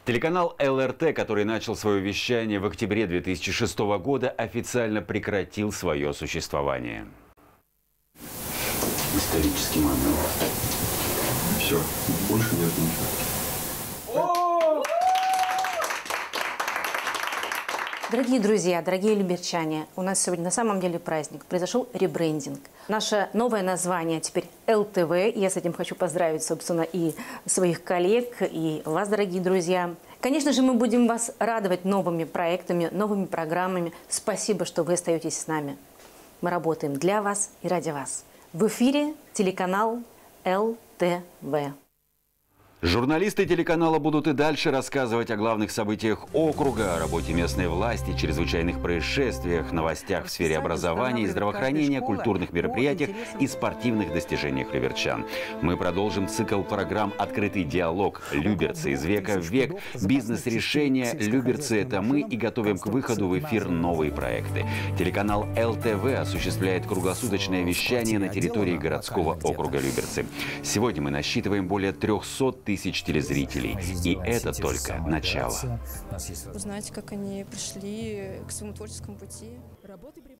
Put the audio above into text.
Телеканал ЛРТ, который начал свое вещание в октябре 2006 года, официально прекратил свое существование. Исторический момент. Все, больше нет ничего. Дорогие друзья, дорогие люберчане, у нас сегодня на самом деле праздник. Произошел ребрендинг. Наше новое название теперь ЛТВ. Я с этим хочу поздравить, собственно, и своих коллег, и вас, дорогие друзья. Конечно же, мы будем вас радовать новыми проектами, новыми программами. Спасибо, что вы остаетесь с нами. Мы работаем для вас и ради вас. В эфире телеканал ЛТВ. Журналисты телеканала будут и дальше рассказывать о главных событиях округа, о работе местной власти, чрезвычайных происшествиях, новостях в сфере образования и здравоохранения, культурных мероприятиях и спортивных достижениях люберчан. Мы продолжим цикл программ «Открытый диалог», «Люберцы из века в век», «Бизнес-решения», «Люберцы – это мы» и готовим к выходу в эфир новые проекты. Телеканал ЛТВ осуществляет круглосуточное вещание на территории городского округа Люберцы. Сегодня мы насчитываем более 300 тысяч телезрителей. И это только начало. Узнать, как они пришли к своему творческому пути.